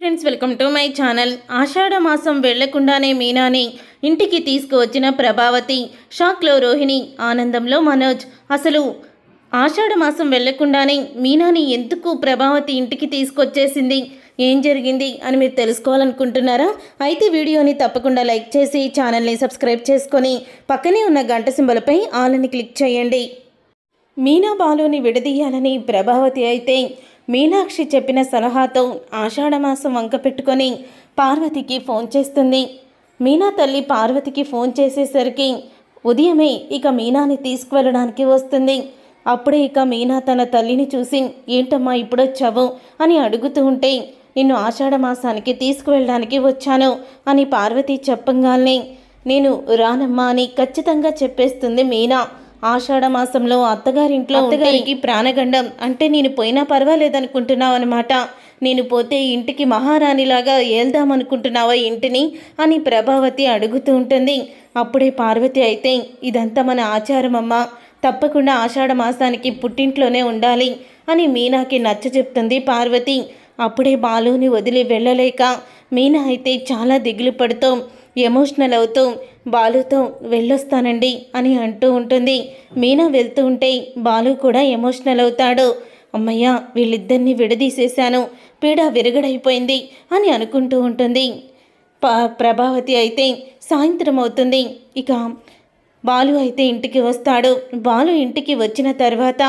Friends, welcome to my channel. ఆషాఢ మాసం వెళ్లకుండానే మీనాని ఇంటికి తీసుకువచ్చిన ప్రభావతి, షాక్లో రోహిణి, ఆనందంలో మనోజ్. అసలు ఆషాఢ మాసం వెళ్లకుండానే మీనాని ఎందుకు ప్రభావతి ఇంటికి తీసుకొచ్చేసింది, ఏం జరిగింది అని మీరు తెలుసుకోవాలనుకుంటున్నారా? అయితే వీడియోని తప్పకుండా లైక్ చేసి ఛానల్ని సబ్స్క్రైబ్ చేసుకొని పక్కనే ఉన్న గంట సింబల్పై ఆల్ అని క్లిక్ చేయండి. మీనా బాలుని విడదీయాలని ప్రభావతి అయితే మీనాక్షి చెప్పిన సలహాతో ఆషాఢమాసం వంక పెట్టుకొని పార్వతికి ఫోన్ చేస్తుంది. మీనా తల్లి పార్వతికి ఫోన్ చేసేసరికి ఉదయమే ఇక మీనాని తీసుకువెళ్ళడానికి వస్తుంది. అప్పుడే ఇక మీనా తన తల్లిని చూసి, ఏంటమ్మా ఇప్పుడొచ్చావు అని అడుగుతూ ఉంటే, నిన్ను ఆషాఢమాసానికి తీసుకువెళ్ళడానికి వచ్చాను అని పార్వతి చెప్పంగానే, నేను రానమ్మా అని ఖచ్చితంగా చెప్పేస్తుంది మీనా. ఆషాఢ మాసంలో అత్తగారికి ప్రాణగండం అంటే నేను పోయినా పర్వాలేదనుకుంటున్నావు అనమాట. నేను పోతే ఇంటికి మహారాణిలాగా ఏల్దామనుకుంటున్నావా ఇంటిని అని ప్రభావతి అడుగుతూ ఉంటుంది. అప్పుడే పార్వతి అయితే, ఇదంతా మన ఆచారం అమ్మా, తప్పకుండా ఆషాఢ మాసానికి పుట్టింట్లోనే ఉండాలి అని మీనాకి నచ్చ చెప్తుంది పార్వతి. అప్పుడే బాలుని వదిలి వెళ్ళలేక మీనా అయితే చాలా దిగులు పడుతూ ఎమోషనల్ అవుతూ బాలుతో వెళ్ళొస్తానండి అని అంటూ ఉంటుంది. మీనా వెళ్తూ ఉంటే బాలు కూడా ఎమోషనల్ అవుతాడు. అమ్మయ్య, వీళ్ళిద్దరినీ విడదీసేశాను, పీడ విరగడైపోయింది అని అనుకుంటూ ఉంటుంది. ప్రభావతి అయితే సాయంత్రం అవుతుంది. ఇక బాలు అయితే ఇంటికి వస్తాడు. బాలు ఇంటికి వచ్చిన తర్వాత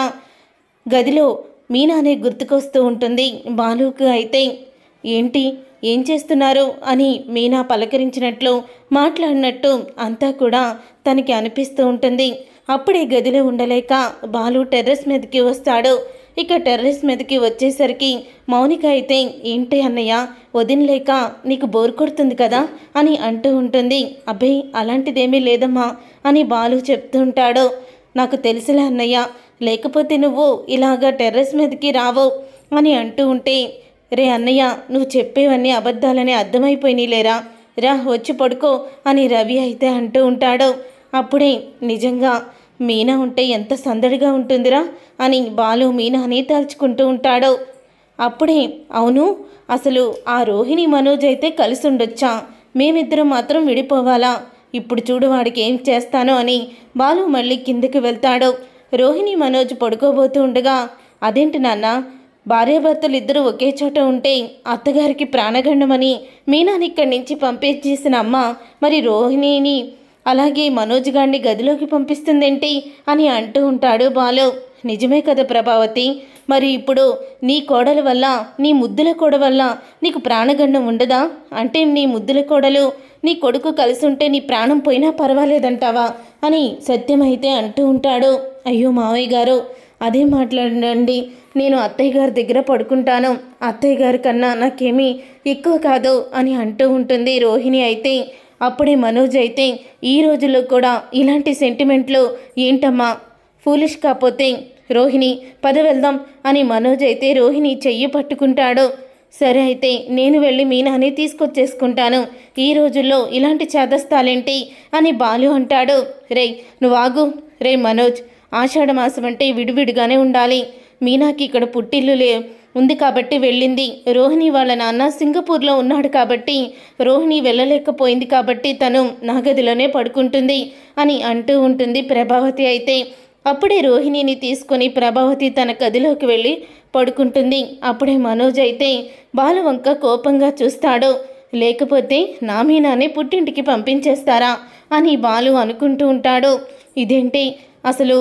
గదిలో మీనానే గుర్తుకొస్తూ ఉంటుంది. బాలుకు అయితే, ఏంటి ఏం చేస్తున్నారు అని మీనా పలకరించినట్లు మాట్లాడినట్టు అంతా కూడా తనకి అనిపిస్తూ ఉంటుంది. అప్పుడే గదిలో ఉండలేక బాలు టెర్రస్ మీదకి వస్తాడు. ఇక టెర్రస్ మీదకి వచ్చేసరికి మౌనిక అయితే, ఏంటి అన్నయ్య వదినలేక నీకు బోర్ కొడుతుంది కదా అని అంటూ ఉంటుంది. అబ్బే అలాంటిదేమీ లేదమ్మా అని బాలు చెప్తూ ఉంటాడు. నాకు తెలుసులే అన్నయ్య, లేకపోతే నువ్వు ఇలాగా టెర్రస్ మీదకి రావు అని అంటూ ఉంటే, రే అన్నయ్య, నువ్వు చెప్పేవన్నీ అబద్ధాలని అర్థమైపోయినాయిలేరా, రా వచ్చి పడుకో అని రవి అయితే అంటూ ఉంటాడు. అప్పుడే నిజంగా మీనా ఉంటే ఎంత సందడిగా ఉంటుందిరా అని బాలు మీనాని తలుచుకుంటూ ఉంటాడు. అప్పుడే, అవును అసలు ఆ రోహిణి మనోజ్ అయితే కలిసి ఉండొచ్చా, మేమిద్దరం మాత్రం విడిపోవాలా, ఇప్పుడు చూడు వాడికి ఏం చేస్తానో అని బాలు మళ్ళీ కిందకి వెళ్తాడు. రోహిణి మనోజ్ పడుకోబోతూ ఉండగా, అదేంటి నాన్న, భార్యాభర్తలు ఇద్దరు ఒకే చోట ఉంటే అత్తగారికి ప్రాణగండమని మీనాని ఇక్కడి నుంచి పంపించేసిన అమ్మ మరి రోహిణిని అలాగే మనోజ్ గారిని గదిలోకి పంపిస్తుందేంటి అని అంటూ ఉంటాడు బాలు. నిజమే కదా ప్రభావతి, మరి ఇప్పుడు నీ కోడల వల్ల, నీ ముద్దుల కోడ వల్ల నీకు ప్రాణగండం ఉండదా? అంటే నీ ముద్దుల కోడలు నీ కొడుకు కలిసి ఉంటే నీ ప్రాణం పోయినా పర్వాలేదంటావా అని సత్యమైతే అంటూ ఉంటాడు. అయ్యో మావయ్య గారు, అదే మాట్లాడండి, నేను అత్తయ్య గారి దగ్గర పడుకుంటాను, అత్తయ్య గారి కన్నా నాకేమీ ఎక్కువ కాదు అని అంటూ ఉంటుంది రోహిణి అయితే. అప్పుడే మనోజ్ అయితే, ఈ రోజుల్లో కూడా ఇలాంటి సెంటిమెంట్లు ఏంటమ్మా, ఫూలిష్ కాకపోతే రోహిణి పద వెళ్దాం అని మనోజ్ అయితే రోహిణి చెయ్యి పట్టుకుంటాడు. సరే అయితే నేను వెళ్ళి మీనాని తీసుకొచ్చేసుకుంటాను, ఈ రోజుల్లో ఇలాంటి చేదస్తాలేంటి అని బాలు అంటాడు. రే నువ్వు ఆగు, రే మనోజ్, ఆషాఢ మాసం అంటే విడివిడిగానే ఉండాలి, మీనాకి ఇక్కడ పుట్టిల్లు ఉంది కాబట్టి వెళ్ళింది, రోహిణి వాళ్ళ నాన్న సింగపూర్లో ఉన్నాడు కాబట్టి రోహిణి వెళ్ళలేకపోయింది కాబట్టి తను నా గదిలోనే పడుకుంటుంది అని అంటూ ఉంటుంది ప్రభావతి అయితే. అప్పుడే రోహిణిని తీసుకొని ప్రభావతి తన గదిలోకి వెళ్ళి పడుకుంటుంది. అప్పుడే మనోజ్ అయితే బాలు వంక కోపంగా చూస్తాడు. లేకపోతే నా మీనానే పుట్టింటికి పంపించేస్తారా అని బాలు అనుకుంటూ ఉంటాడు. ఇదేంటి అసలు,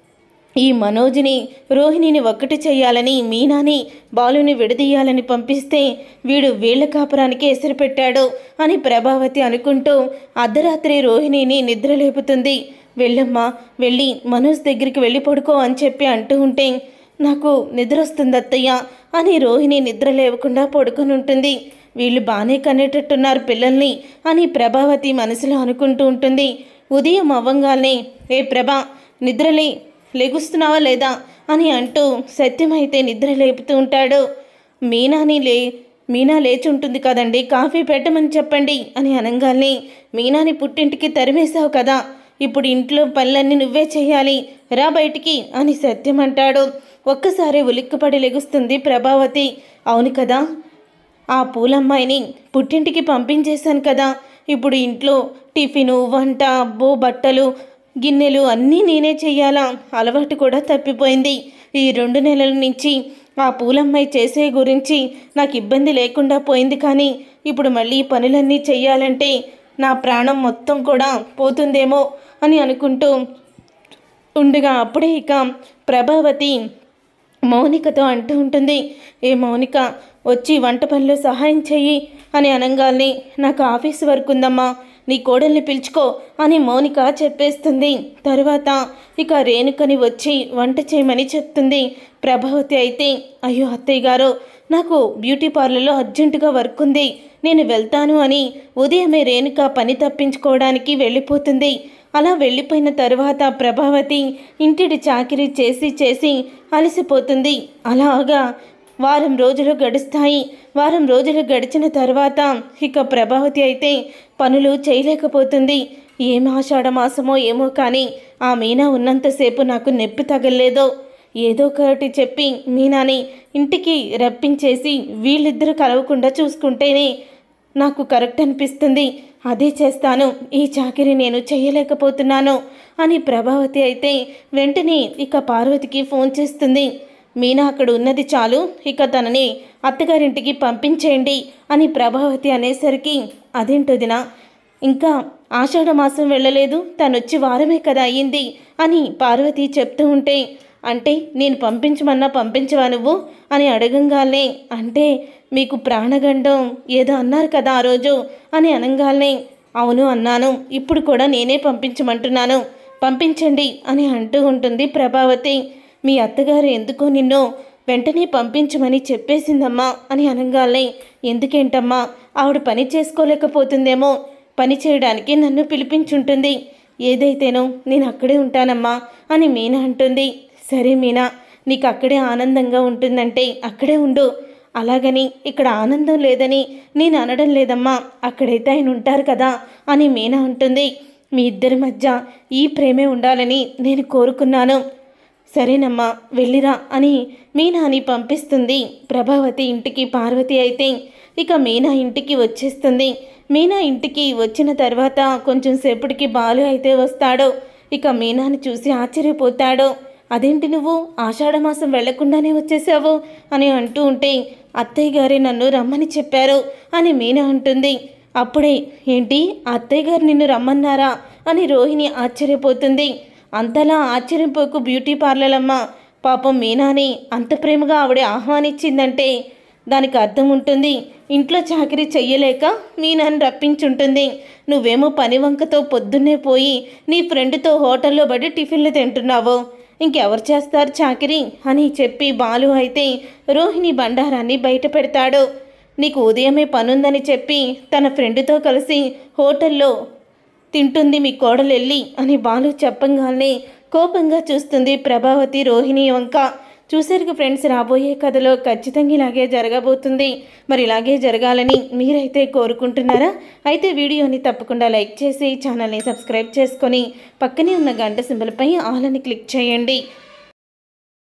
ఈ మనోజ్ని రోహిణిని ఒక్కటి చేయాలని మీనాని బాలుని విడదీయాలని పంపిస్తే వీడు వీళ్ళ కాపురానికి ఎసరు పెట్టాడు అని ప్రభావతి అనుకుంటూ అర్ధరాత్రి రోహిణిని నిద్రలేపుతుంది. వెళ్ళమ్మా, వెళ్ళి మనోజ్ దగ్గరికి వెళ్ళి పడుకో అని చెప్పి అంటూ ఉంటే, నాకు నిద్ర వస్తుంది అత్తయ్య అని రోహిణి నిద్ర లేవకుండా పడుకొని ఉంటుంది. వీళ్ళు బాగానే కనేటట్టున్నారు పిల్లల్ని అని ప్రభావతి మనసులో అనుకుంటూ ఉంటుంది. ఉదయం అవ్వంగానే, ఏ ప్రభా నిద్రలే, లెగుస్తున్నావా లేదా అని అంటూ సత్యమైతే నిద్ర లేపుతూ ఉంటాడు. మీనా లేచి ఉంటుంది కదండి, కాఫీ పెట్టమని చెప్పండి అని అనగానే, మీనాని పుట్టింటికి తరిమేశావు కదా, ఇప్పుడు ఇంట్లో పనులన్నీ నువ్వే చేయాలి, రా బయటికి అని సత్యం అంటాడు. ఒక్కసారి ఉలిక్కిపడి లెగుస్తుంది ప్రభావతి. అవును కదా, ఆ పూలమ్మాయిని పుట్టింటికి పంపించేశాను కదా. ఇప్పుడు ఇంట్లో టిఫిను, వంట, అబ్బో బట్టలు, గిన్నెలు అన్నీ నేనే చెయ్యాలా? అలవాటు కూడా తప్పిపోయింది. ఈ 2 నెలల నుంచి ఆ పూలమ్మాయి చేసే గురించి నాకు ఇబ్బంది లేకుండా పోయింది. కానీ ఇప్పుడు మళ్ళీ ఈ పనులన్నీ చెయ్యాలంటే నా ప్రాణం మొత్తం కూడా పోతుందేమో అని అనుకుంటూ ఉండగా అప్పుడే ఇక ప్రభావతి మౌనికతో అంటూ ఉంటుంది, ఏ మౌనిక, వచ్చి వంట పనిలో సహాయం చెయ్యి అని అనగానే, నాకు ఆఫీస్ వర్క్ ఉందమ్మా, నీ కోడల్ని పిలుచుకో అని మౌనిక చెప్పేస్తుంది. తరువాత ఇక రేణుకని వచ్చి వంట చేయమని చెప్తుంది. ప్రభావతి అయితే, అయ్యో అత్తయ్య గారు, నాకు బ్యూటీ పార్లర్లో అర్జెంటుగా వర్క్ ఉంది, నేను వెళ్తాను అని ఉదయమే రేణుక పని తప్పించుకోవడానికి వెళ్ళిపోతుంది. అలా వెళ్ళిపోయిన తరువాత ప్రభావతి ఇంటిడి చాకిరీ చేసి చేసి అలసిపోతుంది. అలాగా వారం రోజులు గడుస్తాయి. వారం రోజులు గడిచిన తర్వాత ఇక ప్రభావతి అయితే పనులు చేయలేకపోతుంది. ఏం ఆషాఢ మాసమో ఏమో కానీ ఆ మీనా ఉన్నంతసేపు నాకు నొప్పి తగలేదో, ఏదో ఒకటి చెప్పి మీనాని ఇంటికి రప్పించేసి వీళ్ళిద్దరూ కలవకుండా చూసుకుంటేనే నాకు కరెక్ట్ అనిపిస్తుంది. అదే చేస్తాను. ఈ చాకిరీ నేను చేయలేకపోతున్నాను అని ప్రభావతి అయితే వెంటనే ఇక పార్వతికి ఫోన్ చేస్తుంది. మీనా అక్కడ ఉన్నది చాలు, ఇక తనని అత్తగారింటికి పంపించేయండి అని ప్రభావతి అనేసరికి, అదేంటొదినా, ఇంకా ఆషాఢ మాసం వెళ్ళలేదు, తనొచ్చి వారమే కదా అయ్యింది అని పార్వతి చెప్తూ ఉంటే, అంటే నేను పంపించమన్నా పంపించవా నువ్వు అని అడగంగానే, అంటే మీకు ప్రాణగండం ఏదో అన్నారు కదా ఆ రోజు అని అనగానే, అవును అన్నాను, ఇప్పుడు కూడా నేనే పంపించమంటున్నాను, పంపించండి అని అంటూ ఉంటుంది ప్రభావతి. మీ అత్తగారు ఎందుకో నిన్ను వెంటనే పంపించమని చెప్పేసిందమ్మా అని అనగానే, ఎందుకేంటమ్మా, ఆవిడ పని చేసుకోలేకపోతుందేమో, పని చేయడానికి నన్ను పిలిపించుంటుంది, ఏదైతేనో నేను అక్కడే ఉంటానమ్మా అని మీనా అంటుంది. సరే మీనా, నీకు అక్కడే ఆనందంగా ఉంటుందంటే అక్కడే ఉండు, అలాగని ఇక్కడ ఆనందం లేదని నేను అనడం లేదమ్మా, అక్కడైతే ఆయన ఉంటారు కదా అని మీనా అంటుంది. మీ ఇద్దరి మధ్య ఈ ప్రేమే ఉండాలని నేను కోరుకున్నాను, సరేనమ్మా వెళ్ళిరా అని మీనాని పంపిస్తుంది ప్రభావతి ఇంటికి. పార్వతి అయితే ఇక మీనా ఇంటికి వచ్చేస్తుంది. మీనా ఇంటికి వచ్చిన తర్వాత కొంచెం సేపటికి బాలు అయితే వస్తాడు. ఇక మీనాని చూసి ఆశ్చర్యపోతాడు. అదేంటి నువ్వు ఆషాఢమాసం వెళ్లకుండానే వచ్చేసావు అని అంటూ ఉంటే, అత్తయ్య గారే నన్ను రమ్మని చెప్పారు అని మీనా అంటుంది. అప్పుడే, ఏంటి అత్తయ్య గారు నిన్ను రమ్మన్నారా అని రోహిణి ఆశ్చర్యపోతుంది. అంతలా ఆశ్చర్యపోకు బ్యూటీ పార్లర్లమ్మ, పాపం మీనాని అంత ప్రేమగా ఆవిడ ఆహ్వానించిందంటే దానికి అర్థం ఉంటుంది, ఇంట్లో చాకరీ చెయ్యలేక మీనాని రప్పించుంటుంది. నువ్వేమో పని వంకతో పొద్దున్నే పోయి నీ ఫ్రెండ్తో హోటల్లో పడి టిఫిన్లు తింటున్నావు, ఇంకెవరు చేస్తారు చాకరీ అని చెప్పి బాలు అయితే రోహిణి బండారాన్ని బయట పెడతాడు. నీకు ఉదయమే పనుందని చెప్పి తన ఫ్రెండ్తో కలిసి హోటల్లో తింటుంది మీ కోడలు వెళ్ళి అని బాలు చెప్పంగానే కోపంగా చూస్తుంది ప్రభావతి రోహిణి వంక. చూసారుగా ఫ్రెండ్స్, రాబోయే కథలో ఖచ్చితంగా ఇలాగే జరగబోతుంది. మరి ఇలాగే జరగాలని మీరైతే కోరుకుంటున్నారా? అయితే వీడియోని తప్పకుండా లైక్ చేసి ఛానల్ని సబ్స్క్రైబ్ చేసుకొని పక్కనే ఉన్న గంట సింబల్పై ఆల్ అని క్లిక్ చేయండి.